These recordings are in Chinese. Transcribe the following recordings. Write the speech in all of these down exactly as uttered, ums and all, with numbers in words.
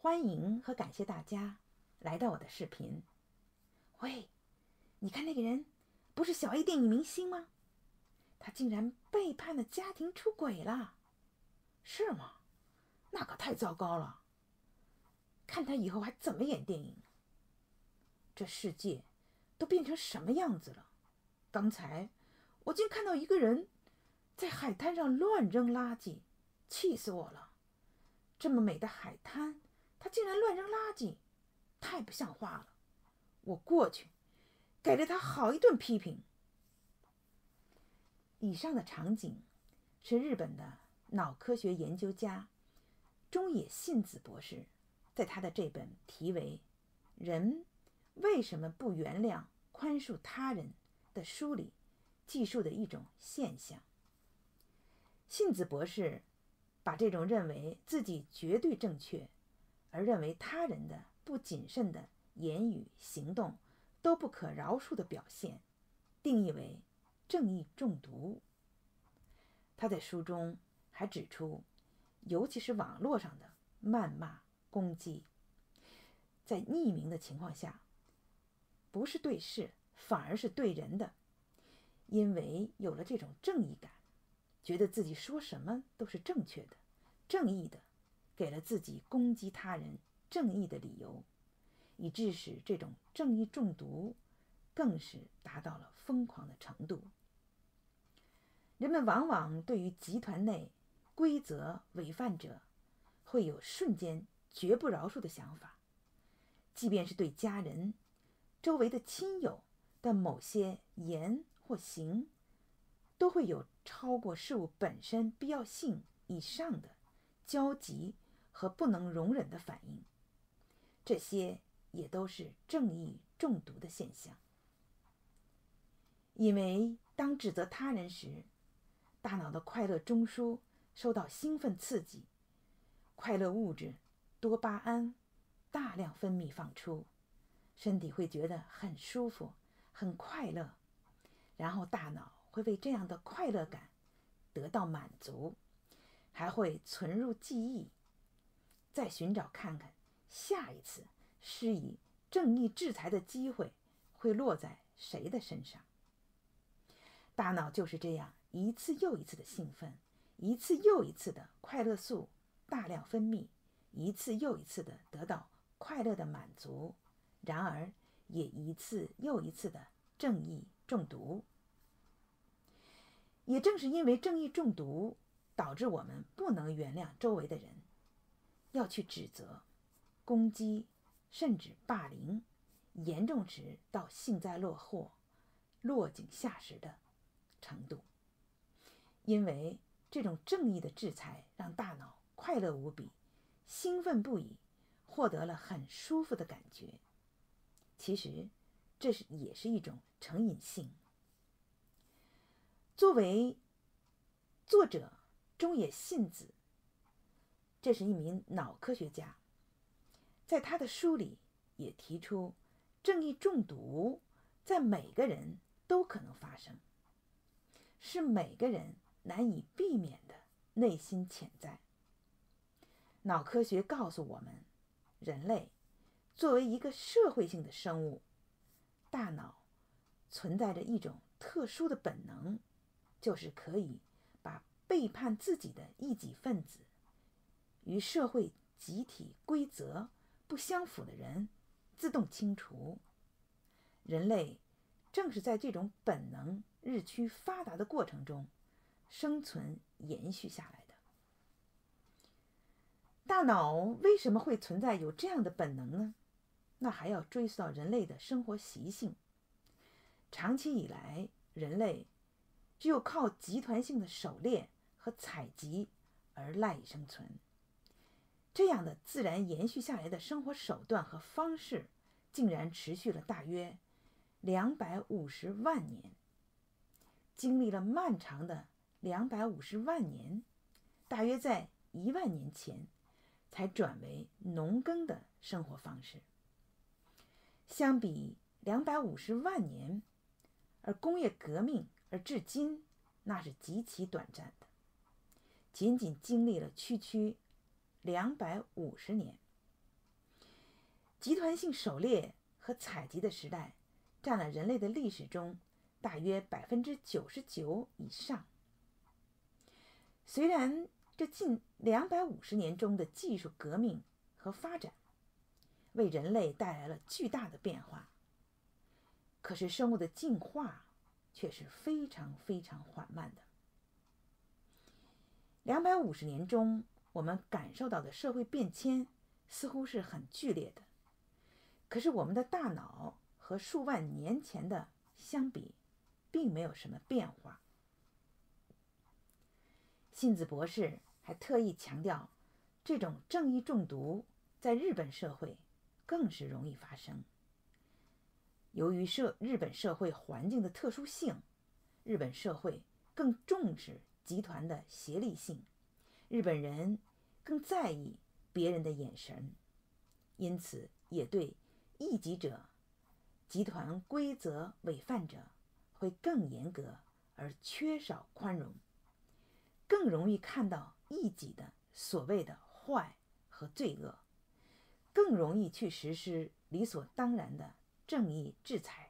欢迎和感谢大家来到我的视频。喂，你看那个人，不是小 A 电影明星吗？他竟然背叛了家庭出轨了。是吗？那可太糟糕了。看他以后还怎么演电影。这世界都变成什么样子了？刚才我竟看到一个人在海滩上乱扔垃圾，气死我了。这么美的海滩，他竟然乱扔垃圾，太不像话了。我过去给了他好一顿批评。以上的场景是日本的脑科学研究家中野信子博士在他的这本题为《人为什么不原谅宽恕他人》的书里记述的一种现象。信子博士把这种认为自己绝对正确，而认为他人的不谨慎的言语行动都不可饶恕的表现，定义为正义中毒。他在书中还指出，尤其是网络上的谩骂攻击，在匿名的情况下，不是对事，反而是对人的。因为有了这种正义感，觉得自己说什么都是正确的、正义的，给了自己攻击他人正义的理由，以致使这种正义中毒更是达到了疯狂的程度。人们往往对于集团内规则违反者会有瞬间绝不饶恕的想法，即便是对家人、周围的亲友的某些言或行，都会有超过事物本身必要性以上的焦急和不能容忍的反应。这些也都是正义中毒的现象。因为当指责他人时，大脑的快乐中枢受到兴奋刺激，快乐物质多巴胺大量分泌放出，身体会觉得很舒服、很快乐，然后大脑会为这样的快乐感得到满足，还会存入记忆，再寻找看看下一次施以正义制裁的机会会落在谁的身上。大脑就是这样一次又一次的兴奋，一次又一次的快乐素大量分泌，一次又一次的得到快乐的满足，然而也一次又一次的正义中毒。也正是因为正义中毒，导致我们不能原谅周围的人，要去指责、攻击，甚至霸凌，严重时到幸灾乐祸、落井下石的程度。因为这种正义的制裁让大脑快乐无比，兴奋不已，获得了很舒服的感觉。其实这是也是一种成瘾性。作为作者中野信子，这是一名脑科学家，在他的书里也提出，正义中毒在每个人都可能发生，是每个人难以避免的内心潜在。脑科学告诉我们，人类作为一个社会性的生物，大脑存在着一种特殊的本能，就是可以把背叛自己的异己分子与社会集体规则不相符的人自动清除。人类正是在这种本能日趋发达的过程中生存延续下来的。大脑为什么会存在有这样的本能呢？那还要追溯到人类的生活习性。长期以来，人类只有靠集团性的狩猎和采集而赖以生存。这样的自然延续下来的生活手段和方式，竟然持续了大约两百五十万年。经历了漫长的两百五十万年，大约在一万年前才转为农耕的生活方式。相比两百五十万年，而工业革命而至今，那是极其短暂的，仅仅经历了区区两百五十年。 集团性狩猎和采集的时代占了人类的历史中大约百分之九十九以上。虽然这近两百五十年中的技术革命和发展为人类带来了巨大的变化，可是生物的进化却是非常非常缓慢的。两百五十年中，我们感受到的社会变迁似乎是很剧烈的，可是我们的大脑和数万年前的相比，并没有什么变化。信子博士还特意强调，这种正义中毒在日本社会更是容易发生。由于社日本社会环境的特殊性，日本社会更重视集团的协力性，日本人更在意别人的眼神，因此也对异己者、集团规则违犯者会更严格而缺少宽容，更容易看到异己的所谓的坏和罪恶，更容易去实施理所当然的正义制裁。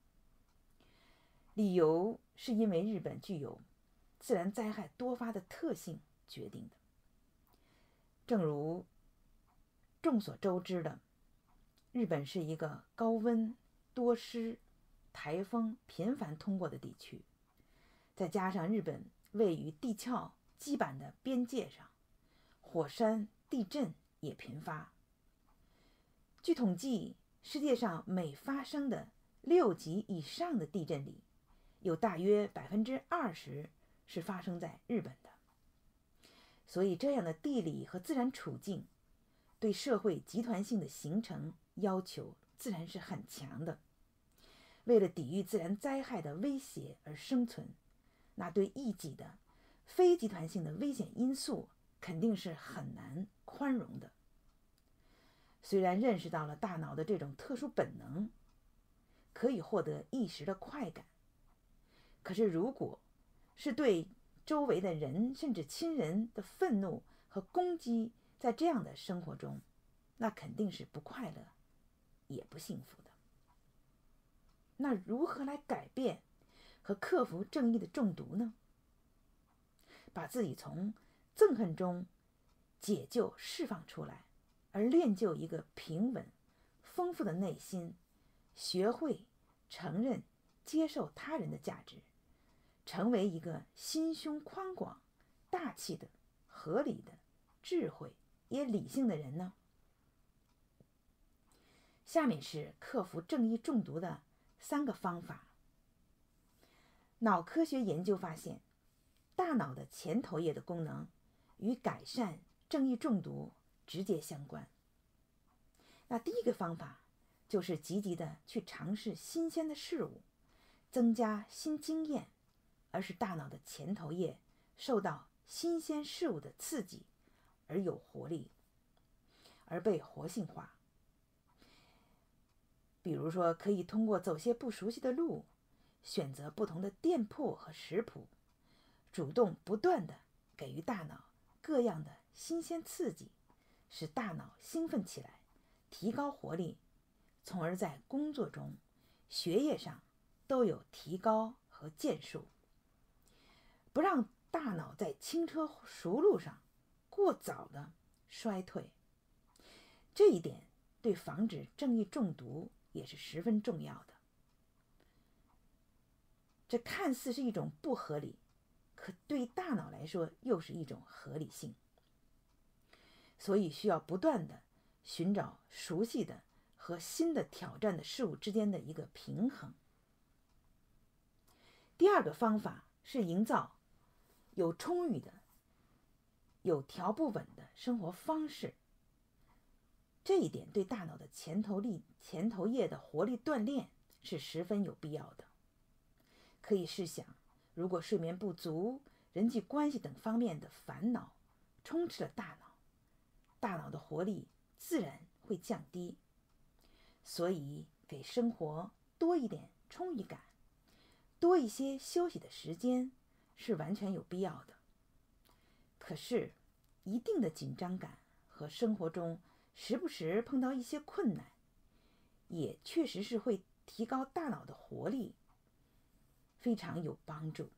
理由是因为日本具有自然灾害多发的特性决定的。正如众所周知的，日本是一个高温、多湿、台风频繁通过的地区，再加上日本位于地壳基板的边界上，火山地震也频发。据统计，世界上每发生的六级以上的地震里，有大约百分之二十是发生在日本的。所以这样的地理和自然处境对社会集团性的形成要求自然是很强的。为了抵御自然灾害的威胁而生存，那对异己的非集团性的危险因素肯定是很难宽容的。虽然认识到了大脑的这种特殊本能可以获得一时的快感，可是如果是对周围的人甚至亲人的愤怒和攻击，在这样的生活中，那肯定是不快乐也不幸福的。那如何来改变和克服正义的中毒呢？把自己从憎恨中解救释放出来，而练就一个平稳丰富的内心，学会承认接受他人的价值，成为一个心胸宽广、大气的、合理的、智慧也理性的人呢？下面是克服正义中毒的三个方法。脑科学研究发现，大脑的前头叶的功能与改善正义中毒直接相关。那第一个方法就是积极的去尝试新鲜的事物，增加新经验，而使大脑的前头叶受到新鲜事物的刺激而有活力，而被活性化。比如说，可以通过走些不熟悉的路，选择不同的店铺和食谱，主动不断地给予大脑各样的新鲜刺激，使大脑兴奋起来，提高活力，从而在工作中、学业上都有提高和建树。不让大脑在轻车熟路上过早的衰退，这一点对防止正义中毒也是十分重要的。这看似是一种不合理，可对大脑来说又是一种合理性，所以需要不断的寻找熟悉的和新的挑战的事物之间的一个平衡。第二个方法是营造有充裕的、有条不紊的生活方式。这一点对大脑的前头力、前头叶的活力锻炼是十分有必要的。可以试想，如果睡眠不足、人际关系等方面的烦恼充斥了大脑，大脑的活力自然会降低。所以，给生活多一点充裕感，多一些休息的时间是完全有必要的。可是，一定的紧张感和生活中时不时碰到一些困难， 也确实是会提高大脑的活力，非常有帮助。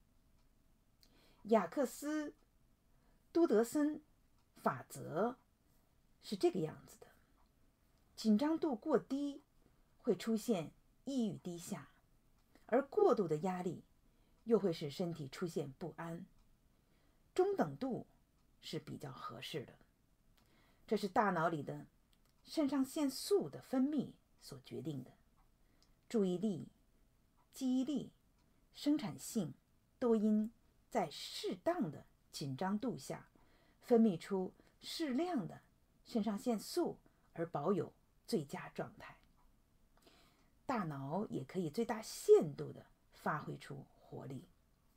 雅克斯·都德森法则是这个样子的：紧张度过低会出现抑郁低下，而过度的压力又会使身体出现不安。中等度是比较合适的，这是大脑里的肾上腺素的分泌所决定的。注意力、记忆力、生产性都因在适当的紧张度下分泌出适量的肾上腺素而保有最佳状态。大脑也可以最大限度地发挥出活力。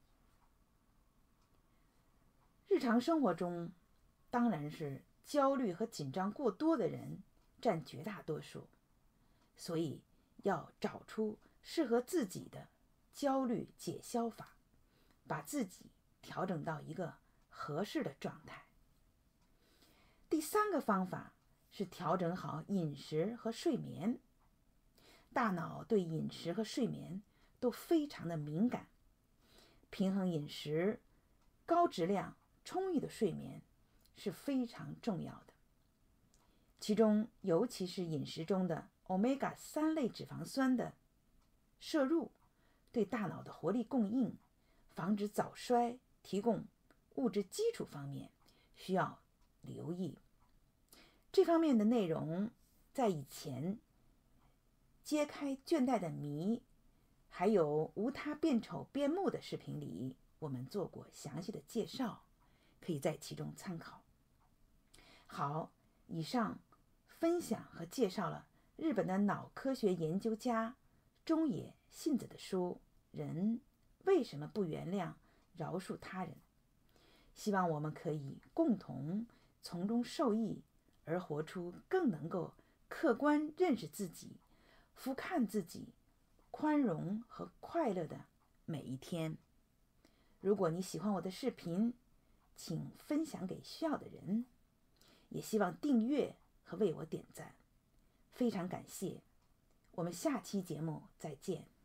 日常生活中，当然是焦虑和紧张过多的人占绝大多数，所以要找出适合自己的焦虑解消法，把自己调整到一个合适的状态。第三个方法是调整好饮食和睡眠。大脑对饮食和睡眠都非常的敏感，平衡饮食、高质量、充裕的睡眠是非常重要的。其中，尤其是饮食中的 欧米伽三 类脂肪酸的摄入，对大脑的活力供应、防止早衰、提供物质基础方面需要留意。这方面的内容在以前揭开倦怠的谜，还有无他变丑变木的视频里，我们做过详细的介绍，可以在其中参考。好，以上分享和介绍了日本的脑科学研究家中野信子的书《人为什么不原谅饶恕他人》，希望我们可以共同从中受益，而活出更能够客观认识自己、俯瞰自己、宽容和快乐的每一天。如果你喜欢我的视频，请分享给需要的人，也希望订阅和为我点赞，非常感谢。我们下期节目再见。